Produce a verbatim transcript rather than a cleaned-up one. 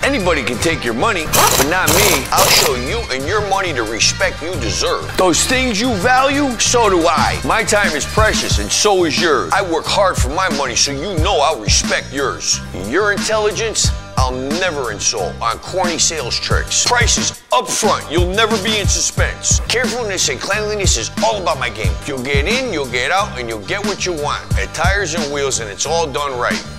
Anybody can take your money, but not me. I'll show you and your money the respect you deserve. Those things you value, so do I. My time is precious, and so is yours. I work hard for my money, so you know I'll respect yours. Your intelligence, I'll never insult on corny sales tricks. Prices up front, you'll never be in suspense. Carefulness and cleanliness is all about my game. You'll get in, you'll get out, and you'll get what you want. At Tires and Wheels, and it's all done right.